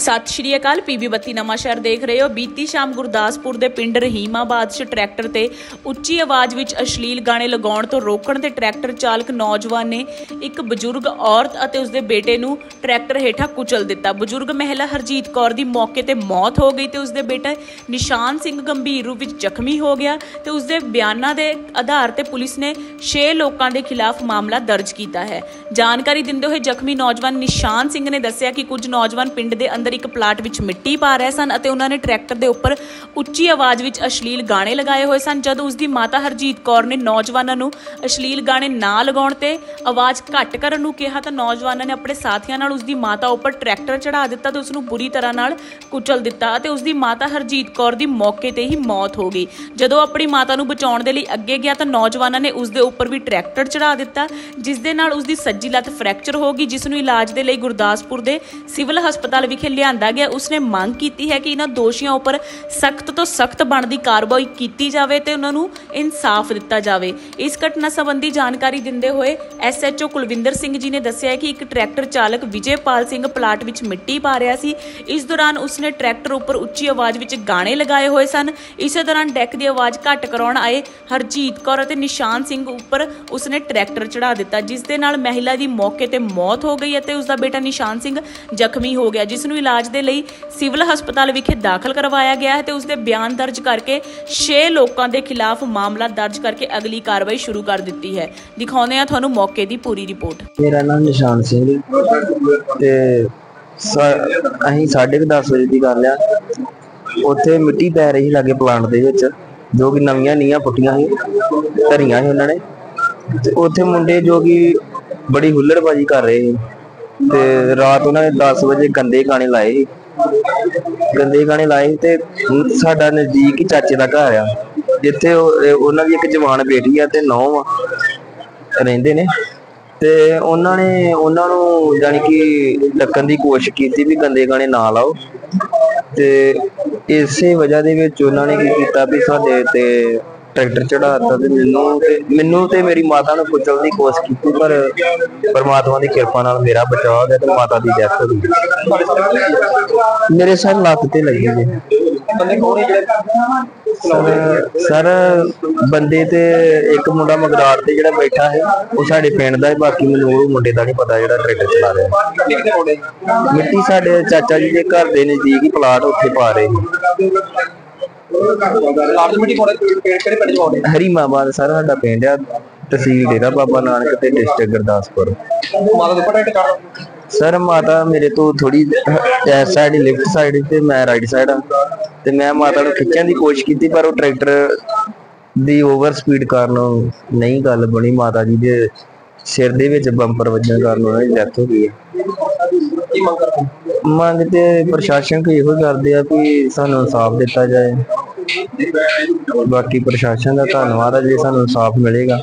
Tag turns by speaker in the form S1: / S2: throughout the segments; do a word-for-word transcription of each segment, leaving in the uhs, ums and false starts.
S1: सत श्री अकाल। पीबी बत्ती नवांशहर देख रहे हो। बीती शाम गुरदासपुर के पिंड रहीमाबाद च ट्रैक्टर ते उच्ची आवाज़ विच अश्लील गाने लगाउण तो रोकण ते ट्रैक्टर चालक नौजवान ने एक बजुर्ग औरत अते उसदे बेटे नूं ट्रैक्टर हेठां कुचल दिता। बजुर्ग महिला हरजीत कौर दी मौके ते मौत हो गई ते उसदे बेटा निशान सिंह गंभीर रूप विच जख्मी हो गया ते उसदे बयानां दे आधार ते पुलिस ने छे लोकां दे खिलाफ मामला दर्ज कीता है। जानकारी दिंदे होए जख्मी नौजवान निशान सिंह ने दस्सिया कि कुछ नौजवान पिंड दे अंदर एक प्लाट विच मिट्टी पा रहे सन अते उन्होंने ट्रैक्टर के उपर उच्ची आवाज़ विच अश्लील गाने लगाए हुए सन। जदों उसकी माता हरजीत कौर ने नौजवानों नूं अश्लील गाने ना लगाउण ते आवाज़ घट करन नूं कहा तो नौजवानों ने अपने साथियों नाल उसकी माता उपर ट्रैक्टर चढ़ा दिता तो उसनूं बुरी तरह नाल कुचल दिता ते उसकी माता हरजीत कौर की मौके ते ही मौत हो गई। जदों अपनी माता नूं बचाउण दे लई अगे गया तो नौजवानों ने उसके उपर भी ट्रैक्टर चढ़ा दिता जिस दे नाल उसकी सज्जी लत्त फ्रैक्चर हो गई जिसनूं इलाज दे लई गुरदासपुर दे सिविल हस्पताल विखे लिआंदा गया। उसने मांग की है कि इन्हां दोषियों उपर सख्त तो सख्त बनती कार्रवाई की जाए तो उन्होंने इंसाफ दिता जाए। इस घटना संबंधी जानकारी दिंदे हुए S H O Kulwinder Singh ji ने दस्सिया कि एक ट्रैक्टर चालक विजयपाल सिंह प्लाट विच मिट्टी पा रहा सी। इस दौरान उसने ट्रैक्टर उपर उच्ची आवाज़ विच गाने लगाए हुए सन। इस दौरान डैक की आवाज़ घट कराउण आए हरजीत कौर और निशान सिंह उपर उसने ट्रैक्टर चढ़ा दिता जिस दे नाल महिला की मौके ते मौत हो गई और उसका बेटा निशान सिंह जख्मी हो गया जिसनूं इलाज दे लई सिविल हस्पताल विखे दाखिल करवाया गया है तो उसके बयान दर्ज करके छे लोगों के खिलाफ मामला दर्ज करके अगली कार्रवाई शुरू कर दी है। दिखाने हैं थानू मौके की पूरी रिपोर्ट।
S2: मेरा नाम निशान सिंह ते असीं साढ़े दस बजे की गल आ उत्थे मिट्टी पै रही लागे प्लांट दे विच जो कि नवीं नीहां पुट्टियां सी धरियां सी उन्होंने ते उत्थे मुंडे जो कि बड़ी हुल्लड़बाजी कर रहे थे ते रात उन्होंने दस बजे गंदे गाने लाए गंदे गाने लाए ते साडा नज़दीक ही चाचे का घर आ जिथे उन्हां दी एक जवान बेटी आ ते नौ रहिंदे ने ते उन्होंने उन्होंने जानी कि डकन की कोशिश की भी गंदे गाने ना लाओ ते इसे वजह दे विच उन्होंने की कीता भी साडे ते ट्रैक्टर चढ़ाता ते मैनू ते मैनू ते मेरी माता ने कुचलने की कोशिश की पर परमात्मा की कृपा नाल मेरा बचाव हो गया तो माता की डेथ हो गई। मेरे सर लत्त ते लगी जी सर बंदे ते एक मुंडा मगराड़ ते जिहड़ा बैठा है वो साडे पिंड दा है बाकी मैनूं वो मुंडे दा नहीं पता जिहड़ा ट्रैक्टर चला रहा। मिट्टी साडे चाचा जी के घर दे नज़दीक ही प्लाट उत्थे पा रहे हरीमाबाद सर साडा पिंड आ तहसील डेरा बाबा नानक ते डिस्ट्रिक्ट गुरदासपुर। सर माता मेरे तो थोड़ी इस साइड लेफ्ट साइड ते मैं राइट साइड आ ते मैं माता नूं खिच्चण दी कोशिश की पर वो ट्रैक्टर दी ओवर स्पीड कारण नहीं गल बनी। माता जी दे सिर दे विच बंपर वजन कारण उन्हां दी डेथ हो गई है। मंग ते प्रशासन को इहो करदे आ कि सानूं इंसाफ दिता जाए। बाकी प्रशासन का धन्नवाद है जी सानूं इंसाफ मिलेगा।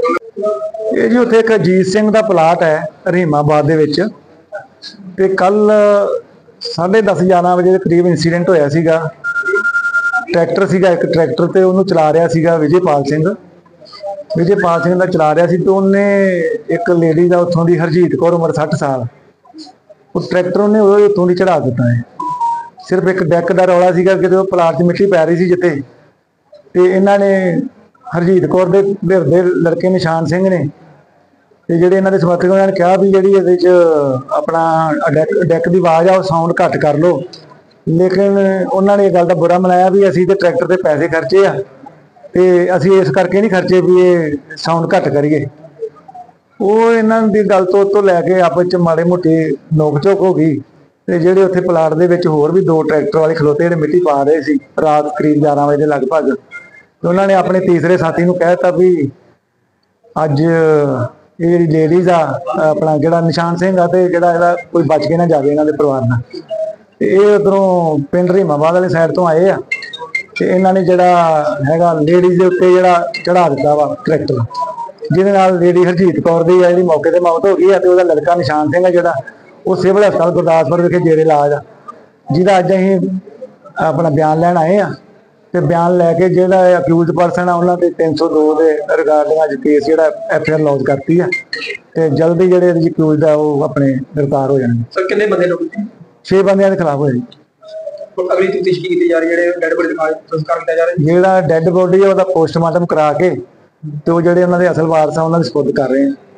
S3: ये जी उत्थे एक अजीत सिंह का प्लाट है रहीमाबाद दे विच ते कल साढ़े दस ग्यारह बजे के करीब इंसीडेंट होया सीगा। ट्रैक्टर सीगा एक ट्रैक्टर ते उन्होंने चला रहा सीगा विजयपाल सिंह विजयपाल सिंह का चला रहा सी तो उन्हें एक लेडी का उत्थों की हरजीत कौर उम्र सठ साल उस ट्रैक्टर उन्हें उत्थों की चढ़ा दिता है। सिर्फ एक डैक का रौला सीगा कि तो प्लाट च मिट्टी पै रही सी जिथे ते इन्हां ने हरजीत कौर दे धिर दे लड़के निशान सिंह ने ते जिहड़े इन्हां दे समर्थक उन्होंने कहा भी जिहड़ी इहदे च अपना डैक डैक की आवाज़ आ साउंड घट कर लो लेकिन उन्होंने इस गल का बुरा मनाया भी असीं ते ट्रैक्टर ते पैसे खर्चे आ ते असीं इस करके नहीं खर्चे भी ये साउंड घट करिए। वो इन्हां दी गल तो तो लैके आपस च माड़ी मोटी नोक झोक हो गई ते जिहड़े उत्थे प्लाट दे विच होर भी दो ट्रैक्टर वाले खलोते जिहड़े मिट्टी पा रहे सी रात करीब ग्यारह बजे लगभग तो उन्होंने अपने तीसरे साथी नूं कहता भी अज ये जिहड़ी लेडीज़ आ अपना जिहड़ा निशान सिंह आ ते जिहड़ा इहदा कोई बच के ना जाए इन्हां दे परिवार नाल ते ये उधरों पिंड रहीमाबाद वाली साइड तो आए आ ते इन्हां ने जिहड़ा हैगा लेडीज़ दे उत्ते जिहड़ा चढ़ा दिता वा ट्रैक्टर जिहदे नाल लेडी हरजीत कौर दी जिहड़ी मौके ते मौत हो गई है ते उहदा लड़का निशान सिंह है जिहड़ा वो सिविल हस्पताल गुरदासपुर विखे जेरे इलाज आ जिहदा अज असीं अपना बयान लैण आए आ ते बयान लैके जिहड़ा अक्यूज परसन आ उन्हां ते तीन सौ दो दे रिगार्डिंग अज केस जिहड़ा एफ आई आर लॉज करती है ते जल्दी जिहड़े अक्यूज आ वो अपने गिरफ्तार हो जाणगे।
S4: सर किन्ने बंदे लोग
S3: ਛੇ ਬੰਦਿਆਂ ਦੇ ਖਿਲਾਫ ਹੋਇਆ ਜੀ।
S4: ਅਗਲੀ ਤਫਤੀਸ਼ ਕੀ ਕੀਤੀ ਜਾ ਰਹੀ ਹੈ? ਜਿਹੜੇ ਡੈਡ ਬੋਡੀ ਦਾ ਸੰਸਕਾਰ ਕੀਤਾ ਜਾ ਰਿਹਾ
S3: ਜਿਹੜਾ ਡੈੱਡ ਬੋਡੀ ਹੈ ਉਹਦਾ ਪੋਸਟਮਾਰਟਮ ਕਰਾ ਕੇ ਤੇ ਉਹ ਜਿਹੜੇ ਉਹਨਾਂ ਦੇ ਅਸਲ ਵਾਰਸ ਆ ਉਹਨਾਂ ਦੇ ਸਪੁਰਦ ਕਰ ਰਹੇ ਆ।